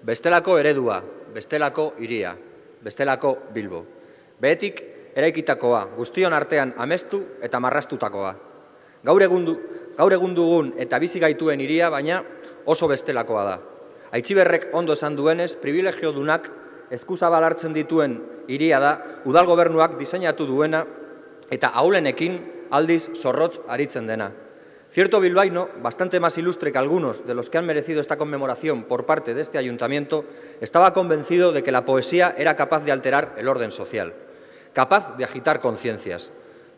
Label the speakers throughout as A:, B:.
A: Bestelako eredua, bestelako hiria, bestelako Bilbo. Behetik eraikitakoa, guztion artean amestu eta marrastutakoa. Gaur egun dugun eta bizi gaituen hiria, baina oso bestelakoa da. Aitziberrek ondo esan duenez, privilegio dunak eskuzabal hartzen dituen hiria da, udal gobernuak diseinatu duena eta ahulenekin aldiz zorrotz aritzen dena. Cierto bilbaíno, bastante más ilustre que algunos de los que han merecido esta conmemoración por parte de este ayuntamiento, estaba convencido de que la poesía era capaz de alterar el orden social, capaz de agitar conciencias.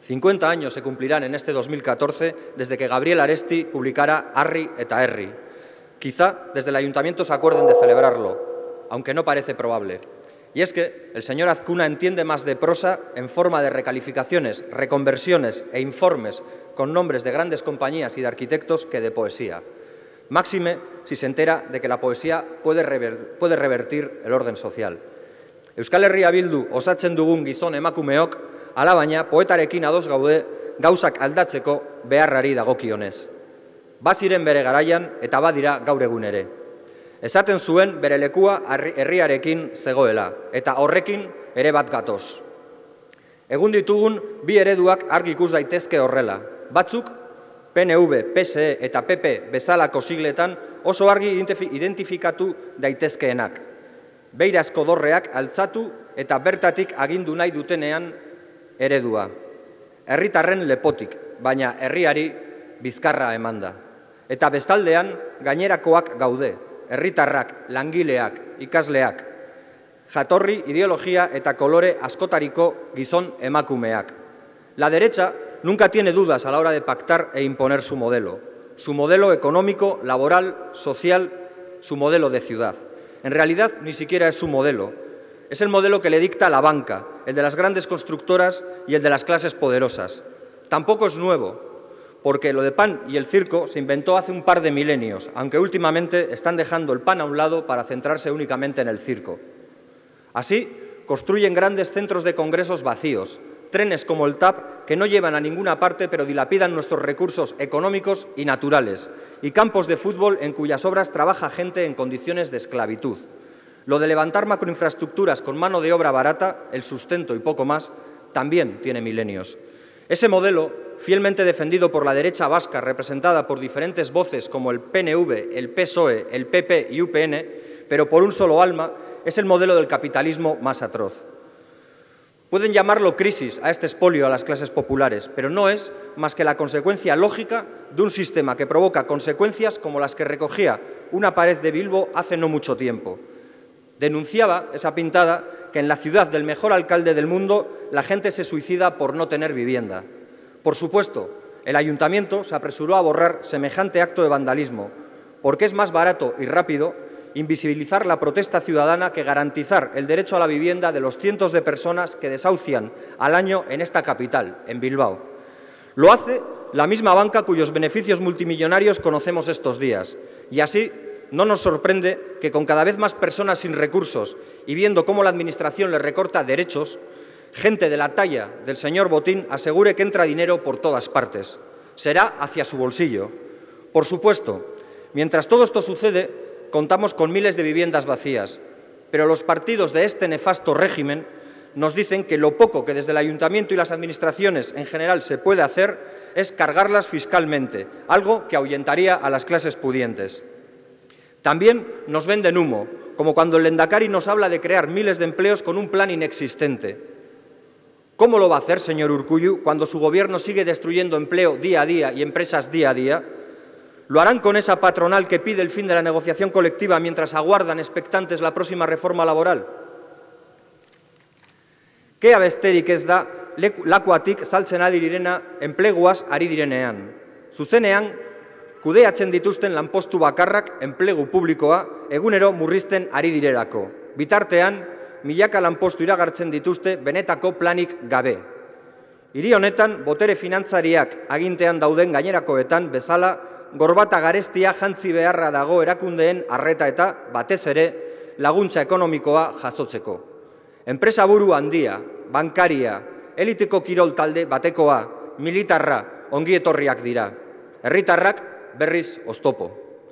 A: 50 años se cumplirán en este 2014 desde que Gabriel Aresti publicara Arri eta Herri. Quizá desde el ayuntamiento se acuerden de celebrarlo, aunque no parece probable. Y es que el señor Azcuna entiende más de prosa en forma de recalificaciones, reconversiones e informes con nombres de grandes compañías y de arquitectos que de poesía. Máxime si se entera de que la poesía puede revertir el orden social. Euskal Herria Bildu osatzen dugun gizon emakumeok, alabaina poetarekin ados gaude gauzak aldatzeko beharrari dagokionez. Baziren bere garaian eta badira gaur egun ere. Esaten zuen bere lekua herriarekin zegoela, eta horrekin ere bat gatoz. Egun ditugun bi ereduak argi ikus daitezke horrela. Batzuk, PNV, PSE eta PP bezalako sigletan oso argi identifikatu daitezkeenak. Beirazko dorreak altzatu eta bertatik agindu nahi dutenean eredua. Herritarren lepotik, baina herriari bizkarra emanda. Eta bestaldean gainerakoak gaude. Herritarrak, langileak, ikasleak, jatorri, ideologia eta kolore askotariko gizon emakumeak. La derecha nunca tiene dudas a la hora de pactar e imponer su modelo económico, laboral, social, su modelo de ciudad. En realidad ni siquiera es su modelo, es el modelo que le dicta la banca, el de las grandes constructoras y el de las clases poderosas. Tampoco es nuevo, porque lo de pan y el circo se inventó hace un par de milenios, aunque últimamente están dejando el pan a un lado para centrarse únicamente en el circo. Así, construyen grandes centros de congresos vacíos, trenes como el TAP que no llevan a ninguna parte pero dilapidan nuestros recursos económicos y naturales, y campos de fútbol en cuyas obras trabaja gente en condiciones de esclavitud. Lo de levantar macroinfraestructuras con mano de obra barata, el sustento y poco más, también tiene milenios. Ese modelo, fielmente defendido por la derecha vasca, representada por diferentes voces como el PNV, el PSOE, el PP y UPN, pero por un solo alma, es el modelo del capitalismo más atroz. Pueden llamarlo crisis a este expolio a las clases populares, pero no es más que la consecuencia lógica de un sistema que provoca consecuencias como las que recogía una pared de Bilbo hace no mucho tiempo. Denunciaba esa pintada que en la ciudad del mejor alcalde del mundo la gente se suicida por no tener vivienda. Por supuesto, el ayuntamiento se apresuró a borrar semejante acto de vandalismo, porque es más barato y rápido invisibilizar la protesta ciudadana que garantizar el derecho a la vivienda de los cientos de personas que desahucian al año en esta capital, en Bilbao. Lo hace la misma banca cuyos beneficios multimillonarios conocemos estos días, y así no nos sorprende que con cada vez más personas sin recursos y viendo cómo la Administración les recorta derechos, gente de la talla del señor Botín asegure que entra dinero por todas partes. Será hacia su bolsillo. Por supuesto, mientras todo esto sucede, contamos con miles de viviendas vacías, pero los partidos de este nefasto régimen nos dicen que lo poco que desde el Ayuntamiento y las administraciones en general se puede hacer es cargarlas fiscalmente, algo que ahuyentaría a las clases pudientes. También nos venden humo, como cuando el Lehendakari nos habla de crear miles de empleos con un plan inexistente. ¿Cómo lo va a hacer, señor Urkullu, cuando su gobierno sigue destruyendo empleo día a día y empresas día a día? ¿Lo harán con esa patronal que pide el fin de la negociación colectiva mientras aguardan expectantes la próxima reforma laboral? Kea besterik ez da lakuatik saltzen ari direna enpleguaz ari direnean. Zuzenean, kudeatzen dituzten lanpostu bakarrak enplegu publikoa egunero murrizten ari direlako. Bitartean, milaka lanpostu iragartzen dituzte benetako planik gabe. Hiri honetan, botere finantzariak agintean dauden gainerakoetan bezala, gorbata garestia jantzi beharra dago erakundeen arreta eta, batez ere, laguntza ekonomikoa jasotzeko. Enpresa buru handia, bankaria, eliteko kirol talde batekoa, militarra, ongietorriak dira. Herritarrak berriz oztopo.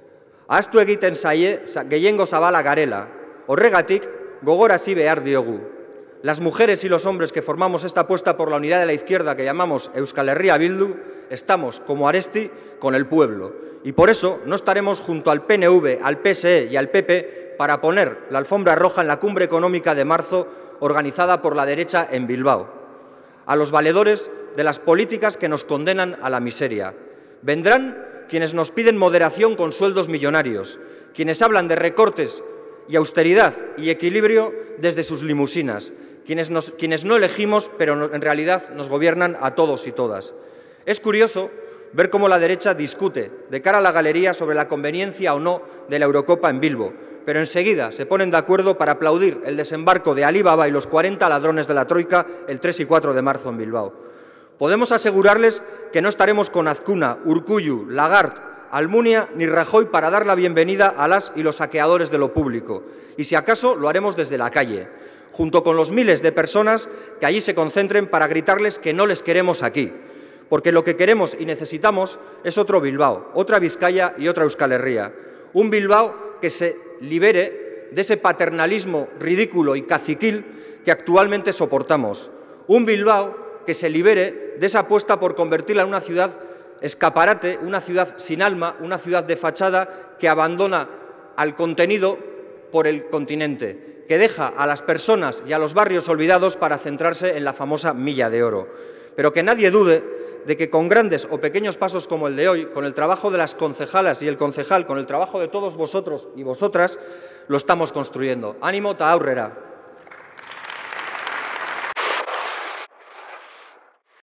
A: Ahaztu egiten zaie gehiengo zabala garela. Horregatik, gogorarazi behar diogu. Las mujeres y los hombres que formamos esta apuesta por la unidad de la izquierda que llamamos Euskal Herria Bildu, estamos, como Aresti, con el pueblo. Y por eso no estaremos junto al PNV, al PSE y al PP para poner la alfombra roja en la cumbre económica de marzo organizada por la derecha en Bilbao. A los valedores de las políticas que nos condenan a la miseria. Vendrán quienes nos piden moderación con sueldos millonarios, quienes hablan de recortes y austeridad y equilibrio desde sus limusinas, quienes no elegimos, pero en realidad nos gobiernan a todos y todas. Es curioso ver cómo la derecha discute de cara a la galería sobre la conveniencia o no de la Eurocopa en Bilbo, pero enseguida se ponen de acuerdo para aplaudir el desembarco de Alibaba y los 40 ladrones de la Troika el 3 y 4 de marzo en Bilbao. Podemos asegurarles que no estaremos con Azcuna, Urkullu, Lagarde, Almunia ni Rajoy para dar la bienvenida a las y los saqueadores de lo público. Y si acaso lo haremos desde la calle, junto con los miles de personas que allí se concentren para gritarles que no les queremos aquí. Porque lo que queremos y necesitamos es otro Bilbao, otra Vizcaya y otra Euskal Herria. Un Bilbao que se libere de ese paternalismo ridículo y caciquil que actualmente soportamos. Un Bilbao que se libere de esa apuesta por convertirla en una ciudad escaparate, una ciudad sin alma, una ciudad de fachada que abandona al contenido por el continente, que deja a las personas y a los barrios olvidados para centrarse en la famosa milla de oro. Pero que nadie dude de que con grandes o pequeños pasos como el de hoy, con el trabajo de las concejalas y el concejal, con el trabajo de todos vosotros y vosotras, lo estamos construyendo. Ánimo ta aurrera.